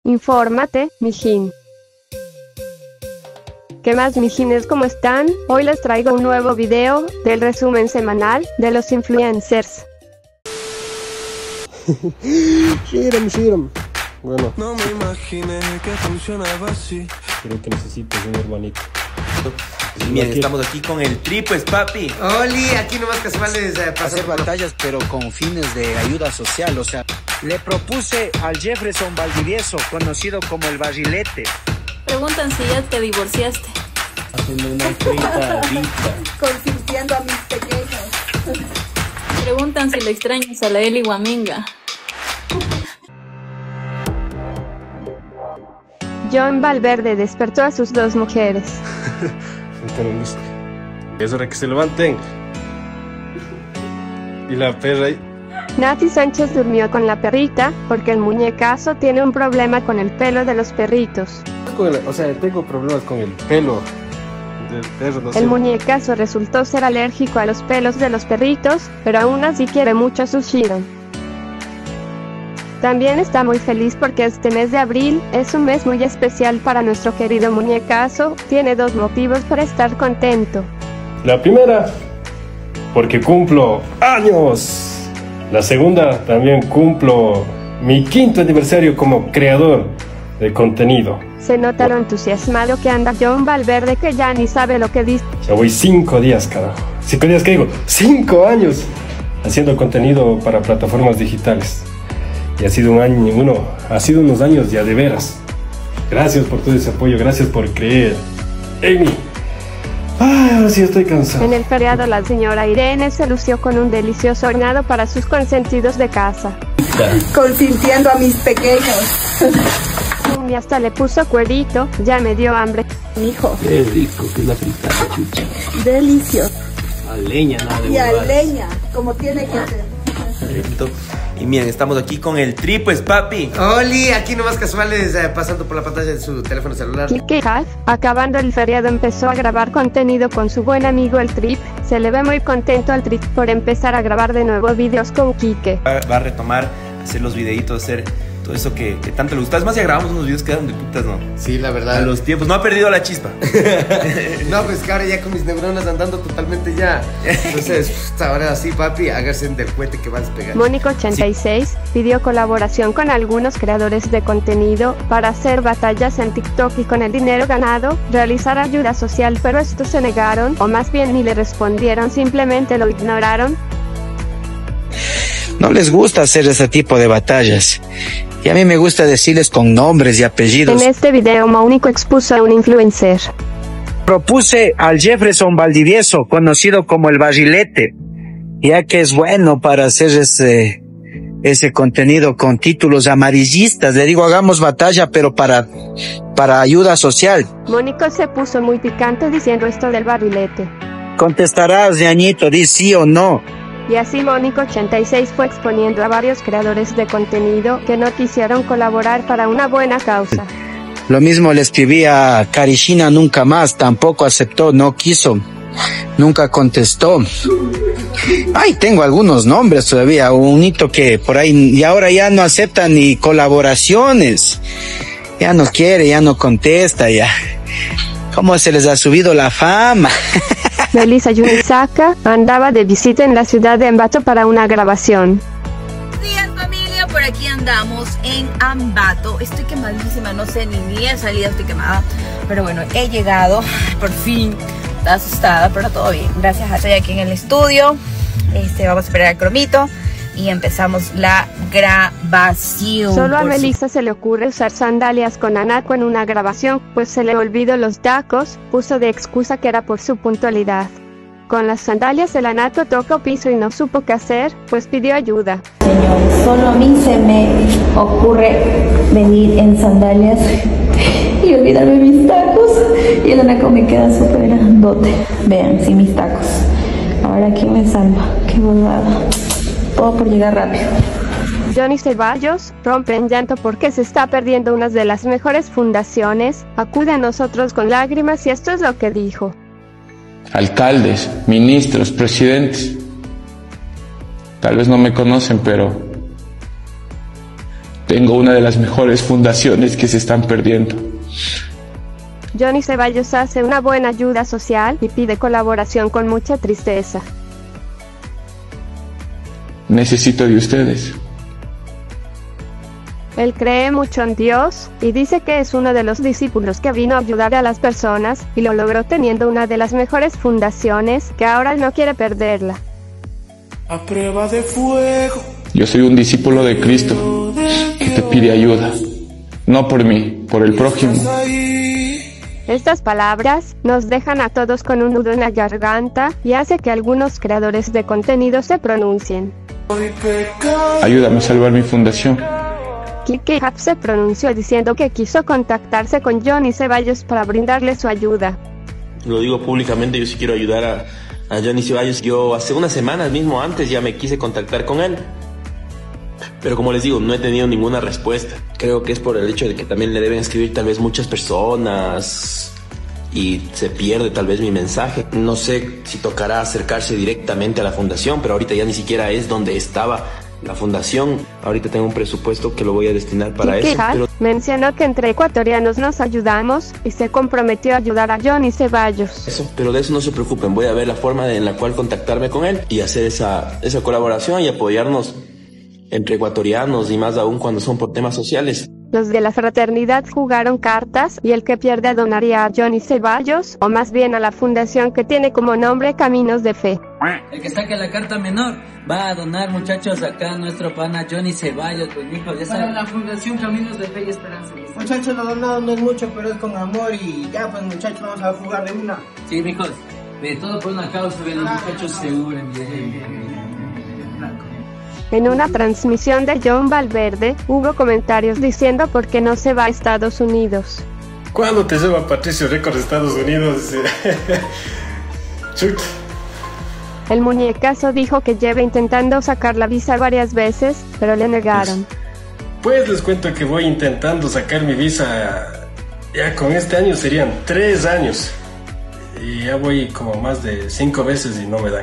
Infórmate, mijín. ¿Qué más, mijines? ¿Cómo están? Hoy les traigo un nuevo video del resumen semanal de los influencers. Shiram. Bueno, No me imaginé que funcionaba así. creo que necesitas un hermanito. Bien, estamos aquí con el Tri, pues, papi. Oli, aquí nomás casuales hacer batallas pero con fines de ayuda social, o sea, le propuse al Jefferson Valdivieso, conocido como el Barrilete. Preguntan si ya te divorciaste. Haciendo una frita rica. Consintiendo a mis pequeños. Preguntan si le extrañas a la Eli Guaminga. John Valverde despertó a sus dos mujeres. Es hora que se levanten. Y la perra ahí. Nati Sánchez durmió con la perrita porque el muñecazo tiene un problema con el pelo de los perritos. O sea, tengo problemas con el pelo del perro, no sé. El muñecazo resultó ser alérgico a los pelos de los perritos, pero aún así quiere mucho a su Shiram. También está muy feliz porque este mes de abril es un mes muy especial para nuestro querido muñecazo. Tiene dos motivos para estar contento. La primera, porque cumplo años. La segunda, también cumplo mi 5º aniversario como creador de contenido. Se nota lo entusiasmado que anda John Valverde, que ya ni sabe lo que dice. Ya voy 5 días, carajo. 5 días, ¿qué digo? 5 años haciendo contenido para plataformas digitales. Y ha sido ha sido unos años ya de veras. Gracias por todo ese apoyo, gracias por creer en mí. Ay, ahora sí estoy cansado. En el feriado la señora Irene se lució con un delicioso hornado para sus consentidos de casa. Consintiendo a mis pequeños. Y hasta le puso cuerito, ya me dio hambre. Hijo. Qué rico que es la frita, chucha. Delicioso. A leña, nada de Y a huevadas. leña, como tiene que ser. Y bien, estamos aquí con el Tri, pues, papi. Oli, aquí nomás casuales pasando por la pantalla de su teléfono celular. Kike Half, acabando el feriado, empezó a grabar contenido con su buen amigo el Trip. Se le ve muy contento al Trip por empezar a grabar de nuevo videos con Kike. Va a retomar, hacer los videitos, hacer todo eso que tanto le gusta. Es más, ya grabamos unos videos que eran de putas, ¿no? Sí, la verdad. A los tiempos, no ha perdido la chispa. No, pues que ahora ya con mis neuronas andando totalmente ya. Entonces, ahora sí, papi, hágase del cohete que va a despegar. Mónico86 pidió colaboración con algunos creadores de contenido para hacer batallas en TikTok y con el dinero ganado realizar ayuda social, pero estos se negaron, o más bien ni le respondieron, simplemente lo ignoraron. No les gusta hacer ese tipo de batallas. Y a mí me gusta decirles con nombres y apellidos. En este video Mónico expuso a un influencer. Propuse al Jefferson Valdivieso, conocido como el Barrilete, ya que es bueno para hacer ese contenido con títulos amarillistas. Le digo, hagamos batalla, pero para ayuda social. Mónico se puso muy picante diciendo esto del barrilete. Contestarás, ñañito, di sí o no. Y así Mónico86 fue exponiendo a varios creadores de contenido que no quisieron colaborar para una buena causa. Lo mismo le escribí a Karishina, nunca más, tampoco aceptó, no quiso, nunca contestó. Ay, tengo algunos nombres todavía, un hito que por ahí, y ahora ya no acepta ni colaboraciones. Ya no quiere, ya no contesta, ya. ¿Cómo se les ha subido la fama? Melissa Yunisaka andaba de visita en la ciudad de Ambato para una grabación. Buenos días, familia, por aquí andamos en Ambato. Estoy quemadísima, no sé, ni he salido, estoy quemada. Pero bueno, he llegado, por fin. Estaba asustada, pero todo bien. Gracias a estoy aquí en el estudio. Vamos a esperar al cromito y empezamos la grabación. Solo a Melissa se le ocurre usar sandalias con Anaco en una grabación, pues se le olvidó los tacos, puso de excusa que era por su puntualidad. Con las sandalias el Anaco tocó piso y no supo qué hacer, pues pidió ayuda. Señores, solo a mí se me ocurre venir en sandalias y olvidarme mis tacos, y el Anaco me queda súper grandote. Vean, sin mis tacos. Ahora ¿quién me salva? Qué bobada. Todo por llegar rápido. Johnny Ceballos rompe en llanto porque se está perdiendo una de las mejores fundaciones. Acude a nosotros con lágrimas y esto es lo que dijo. Alcaldes, ministros, presidentes. Tal vez no me conocen, pero Tengo una de las mejores fundaciones que se están perdiendo. Johnny Ceballos hace una buena ayuda social y pide colaboración con mucha tristeza. Necesito de ustedes. Él cree mucho en Dios y dice que es uno de los discípulos que vino a ayudar a las personas y lo logró teniendo una de las mejores fundaciones que ahora él no quiere perderla. A prueba de fuego. Yo soy un discípulo de Cristo que te pide ayuda. No por mí, por el prójimo. Estas palabras nos dejan a todos con un nudo en la garganta y hace que algunos creadores de contenido se pronuncien. Ayúdame a salvar mi fundación. Kike Hub se pronunció diciendo que quiso contactarse con Johnny Ceballos para brindarle su ayuda. Lo digo públicamente, yo sí quiero ayudar a Johnny Ceballos. Yo hace unas semanas mismo antes ya me quise contactar con él. Pero como les digo, no he tenido ninguna respuesta. Creo que es por el hecho de que también le deben escribir tal vez muchas personas y se pierde tal vez mi mensaje. No sé si tocará acercarse directamente a la fundación, pero ahorita ya ni siquiera es donde estaba la fundación. Ahorita tengo un presupuesto que lo voy a destinar para eso. Pero mencionó que entre ecuatorianos nos ayudamos y se comprometió a ayudar a Johnny Ceballos. Pero de eso no se preocupen, voy a ver la forma en la cual contactarme con él y hacer esa colaboración y apoyarnos entre ecuatorianos y más aún cuando son por temas sociales. Los de la fraternidad jugaron cartas y el que pierde donaría a Johnny Ceballos, o más bien a la fundación que tiene como nombre Caminos de Fe. El que saque la carta menor va a donar, muchachos, acá a nuestro pana Johnny Ceballos, pues hijos, ya saben. Para la fundación Caminos de Fe y Esperanza. Muchachos, lo donado no es mucho, pero es con amor y ya pues muchachos, vamos a jugar de una. Sí, mijos, de todo por una causa, de los muchachos se unen bien. En una transmisión de John Valverde, hubo comentarios diciendo por qué no se va a Estados Unidos. ¿Cuándo te lleva Patricio Récord a Estados Unidos? Chut. El muñecazo dijo que lleva intentando sacar la visa varias veces, pero le negaron. Pues les cuento que voy intentando sacar mi visa, ya con este año serían 3 años. Y ya voy como más de 5 veces y no me dan.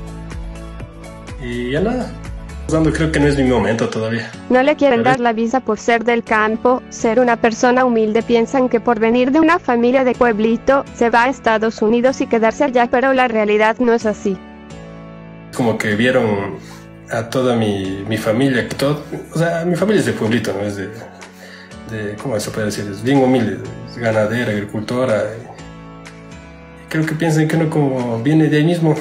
Y ya nada. Creo que no es mi momento todavía. No le quieren dar la visa por ser del campo, ser una persona humilde. Piensan que por venir de una familia de pueblito se va a Estados Unidos y quedarse allá, pero la realidad no es así. Como que vieron a toda mi familia, o sea, mi familia es de pueblito, ¿no? Es de ¿cómo se puede decir? Es bien humilde, es ganadera, agricultora. Y creo que piensan que uno como viene de ahí mismo,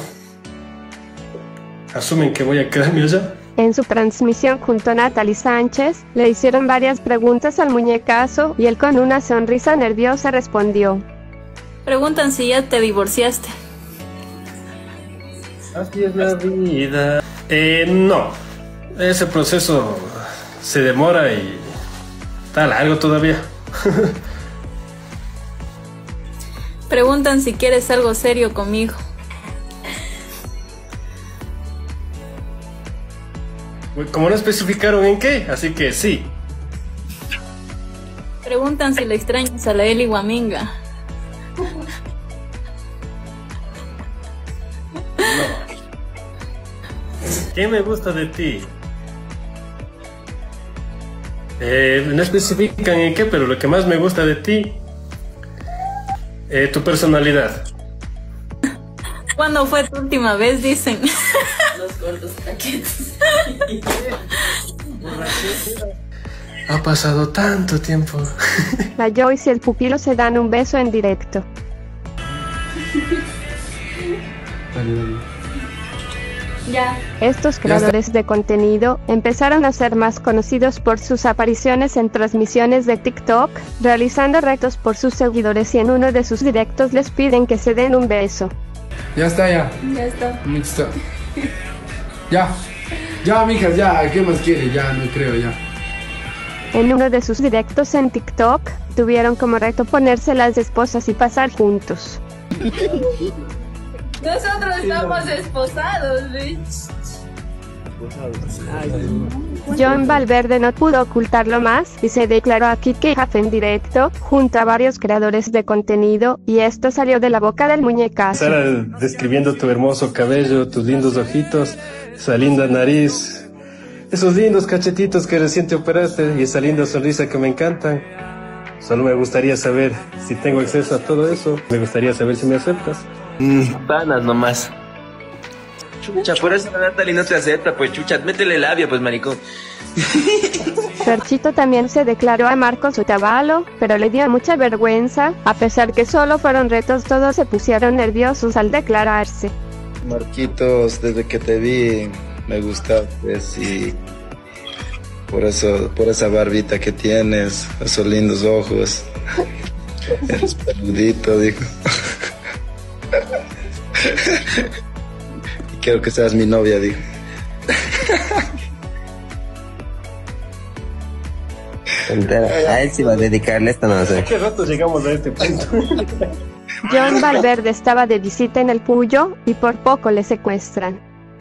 asumen que voy a quedarme allá. En su transmisión junto a Natalie Sánchez, le hicieron varias preguntas al muñecazo y él con una sonrisa nerviosa respondió. Preguntan si ya te divorciaste. Así es la vida. No, ese proceso se demora y está largo todavía. Preguntan si quieres algo serio conmigo. Como no especificaron en qué, así que sí. Preguntan si le extrañas a la Eli Guaminga. No. ¿Qué me gusta de ti? No especifican en qué, pero lo que más me gusta de ti, tu personalidad. ¿Cuándo fue tu última vez? Dicen. Los gordos taquetes. Ha pasado tanto tiempo. La Joyce y el pupilo se dan un beso en directo. Ya. Estos creadores de contenido empezaron a ser más conocidos por sus apariciones en transmisiones de TikTok, realizando retos por sus seguidores, y en uno de sus directos les piden que se den un beso. Ya está, ya. Ya está. Listo. Ya, mijas, ya. ¿Qué más quiere? Ya, no creo, ya. En uno de sus directos en TikTok, tuvieron como reto ponerse las esposas y pasar juntos. Nosotros estamos esposados, bitch. John Valverde no pudo ocultarlo más y se declaró a Kike Hub en directo, junto a varios creadores de contenido, y esto salió de la boca del muñecazo. Describiendo tu hermoso cabello, tus lindos ojitos, esa linda nariz, Esos lindos cachetitos que recién te operaste y esa linda sonrisa que me encantan. Solo me gustaría saber si tengo acceso a todo eso. Me gustaría saber si me aceptas. Panas nomás. Chucha, por eso Natalie no te acepta, pues chucha, métele labia, pues maricón. Ferchito también se declaró a Marcos Otavalo, pero le dio mucha vergüenza. A pesar que solo fueron retos, todos se pusieron nerviosos al declararse. Marquitos, desde que te vi me gustaste, y por esa barbita que tienes, esos lindos ojos, eres peludito, dijo. Y quiero que seas mi novia, dijo. A él sí va a dedicarle esta, no sé. ¿Qué rato llegamos a este punto? John Valverde estaba de visita en el Puyo y por poco le secuestran.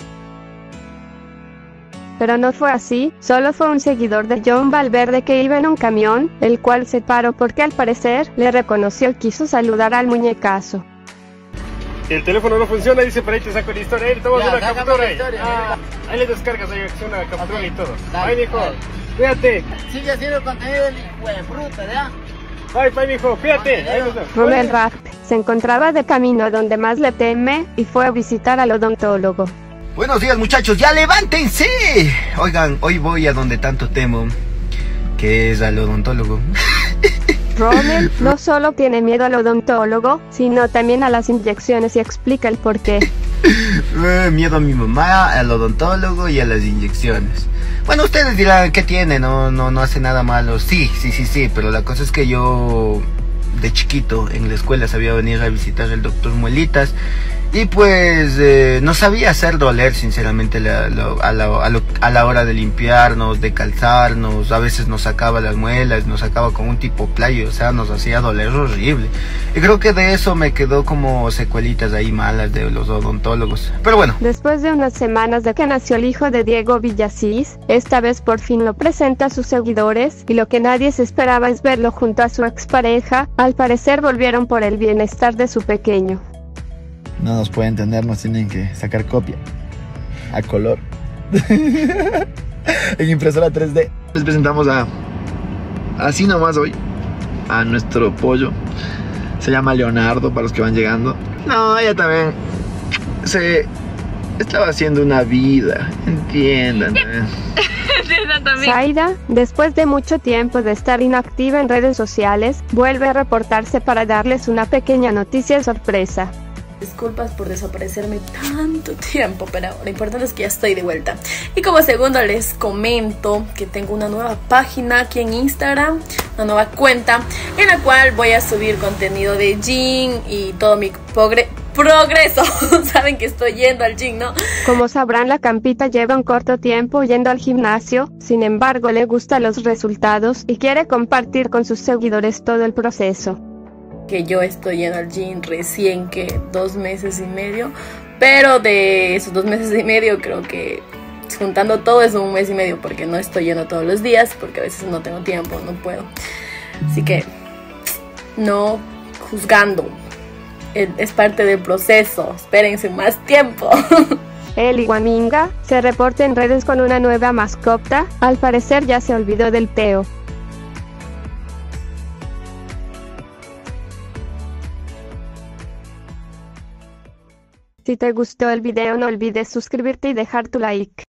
Pero no fue así, solo fue un seguidor de John Valverde que iba en un camión, el cual se paró porque al parecer le reconoció y quiso saludar al muñecazo. El teléfono no funciona, dice, pero ahí te saco la historia. Ahí le tomas una captura. Ahí le descargas, ahí una captura y todo. Ahí, mijo, cuídate. Sigue haciendo contenido de fruta, ¿ya? Bye, mijo, cuídate. Romel Rapp se encontraba de camino a donde más le teme y fue a visitar al odontólogo. Buenos días, muchachos, ya levántense. Oigan, hoy voy a donde tanto temo, que es al odontólogo. Rommel no solo tiene miedo al odontólogo, sino también a las inyecciones y explica el porqué. Miedo a mi mamá, al odontólogo y a las inyecciones. Bueno, ustedes dirán, ¿qué tiene? No hace nada malo. Sí, pero la cosa es que yo de chiquito en la escuela sabía venir a visitar al doctor Muelitas. Y pues no sabía hacer doler, sinceramente, a la hora de limpiarnos, de calzarnos. A veces nos sacaba las muelas, nos sacaba con un tipo playo, o sea, nos hacía doler horrible. Y creo que de eso me quedó como secuelitas ahí malas de los odontólogos. Pero bueno. Después de unas semanas de que nació el hijo de Diego Villasís, esta vez por fin lo presenta a sus seguidores, y lo que nadie se esperaba es verlo junto a su expareja. Al parecer volvieron por el bienestar de su pequeño. No nos pueden entender, nos tienen que sacar copia a color en impresora 3D. Les presentamos así nomás hoy a nuestro pollo. Se llama Leonardo para los que van llegando. No, ella también se estaba haciendo una vida, entiendan. Zaida, después de mucho tiempo de estar inactiva en redes sociales, vuelve a reportarse para darles una pequeña noticia sorpresa. Disculpas por desaparecerme tanto tiempo, pero lo importante es que ya estoy de vuelta. Y como segundo les comento que tengo una nueva página aquí en Instagram, una nueva cuenta en la cual voy a subir contenido de gym y todo mi progreso. Saben que estoy yendo al gym, ¿no? Como sabrán, la Campita lleva un corto tiempo yendo al gimnasio, sin embargo le gustan los resultados y quiere compartir con sus seguidores todo el proceso. Que yo estoy yendo al gym recién que 2 meses y medio, pero de esos 2 meses y medio creo que juntando todo es 1 mes y medio, porque no estoy yendo todos los días, porque a veces no tengo tiempo, no puedo. Así que no juzgando, es parte del proceso, espérense más tiempo. Eli Guaminga se reporta en redes con una nueva mascota, al parecer ya se olvidó del Teo. Si te gustó el video no olvides suscribirte y dejar tu like.